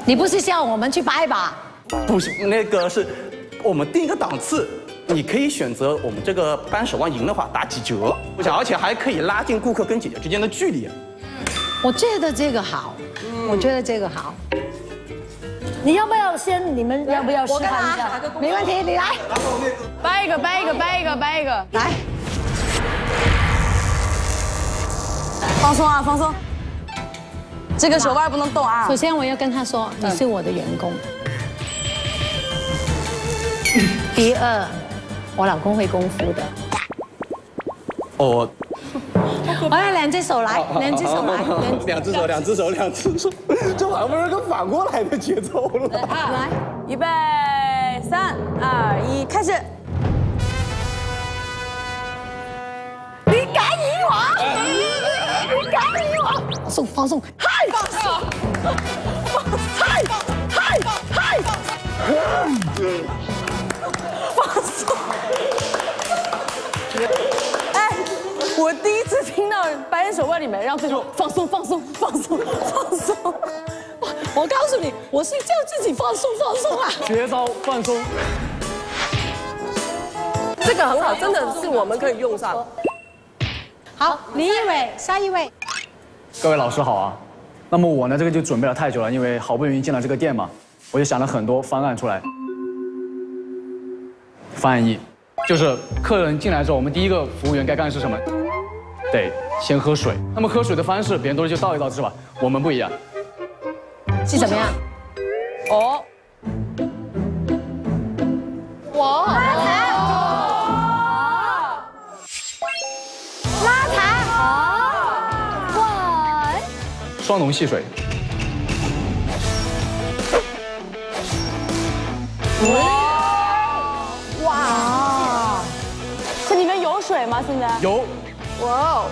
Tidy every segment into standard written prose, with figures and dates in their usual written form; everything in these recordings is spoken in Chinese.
你不是叫我们去掰吧？ 不是，那个是我们定一个档次，你可以选择我们这个扳手腕赢的话打几折，而且还可以拉近顾客跟姐姐之间的距离。 我觉得这个好，我觉得这个好。 你要不要先？你们要不要示范一下？ 没问题，你来。 掰一个， 来。 放松啊，放松。这个手腕不能动啊。 首先我要跟他说，你是我的员工。第二，我老公会功夫的。 哦。 我要两只手来，两只手来， 两只手，这好像不是个反过来的节奏了。 来， 预备，3、2、1，开始。 你敢赢我？你敢赢我？放松，嗨，放松，嗨， 放松。哎，我第一次听到掰人手腕里面让对手放松。 我告诉你，我是叫自己放松啊。 绝招放松。 这个很好，真的是我们可以用上。 好，李一伟，下一位。 各位老师好啊。那么我呢，这个就准备了太久了，因为好不容易进了这个店嘛，我就想了很多方案出来。方案1，就是客人进来之后，我们第一个服务员该干的是什么？得先喝水。那么喝水的方式，别人都是就倒一倒是吧？我们不一样。 是怎么样？ 哦， 拉抬，滚， 双龙戏水。 哇！这里面有水吗？现在有。 哇哦！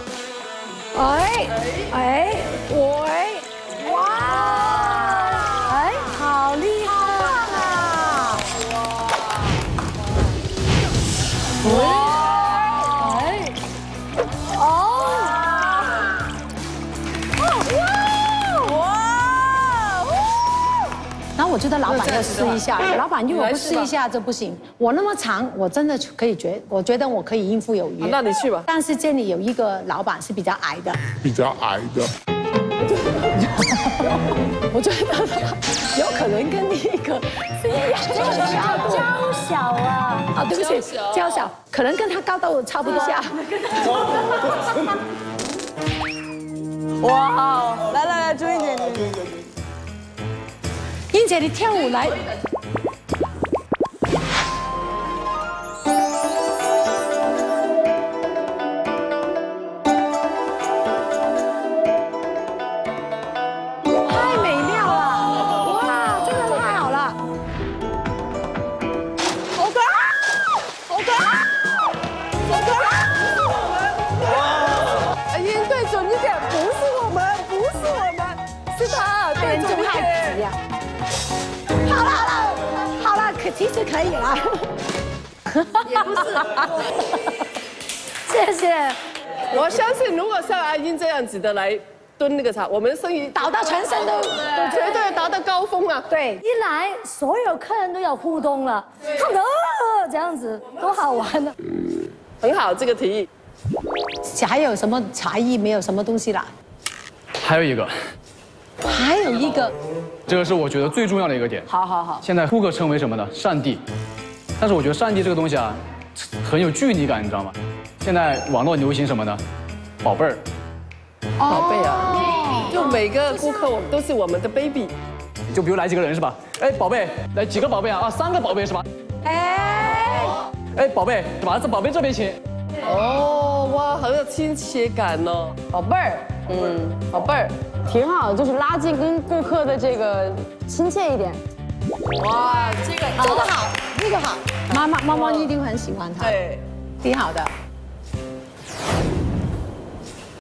哇！ 哎，好厉害啊！ 然后我觉得老板要试一下，老板如果不试一下就不行。我那么长，我真的可以我觉得我可以应付有余。 那你去吧。 但是这里有一个老板是比较矮的，我觉得有可能跟那个是一样的。 娇小啊！ 啊，对不起，娇小，可能跟他高度差不多。 哇！来，注意一点。 英姐，你跳舞来。太美妙了！哇，真的太好了。 好可爱！音对准一点，不是我们，是他，对准一点。 好了，其实可以了。 也不是。 谢谢。 我相信，如果像阿英这样子的来蹲那个茶，我们生意倒到全身都绝对达到高峰啊！ 对， 一来所有客人都有互动了，他们这样子多好玩呢！ 很好，这个提议。 还有什么才艺？没有什么东西啦。 还有一个，这个是我觉得最重要的一个点。 好。 现在顾客称为什么呢？上帝。但是我觉得上帝这个东西啊，很有距离感，你知道吗？现在网络流行什么呢？宝贝儿。 宝贝啊，就每个顾客我都是我们的 baby。 就比如来几个人是吧？哎，宝贝，来几个宝贝啊？3个宝贝是吧？哎，宝贝是吧？这宝贝这边请。 哦，哇，很有亲切感哦， 宝贝儿，宝贝儿，挺好，就是拉近跟顾客的这个亲切一点。 哇，这个好，这个好，猫猫一定很喜欢它， 对， 挺好的。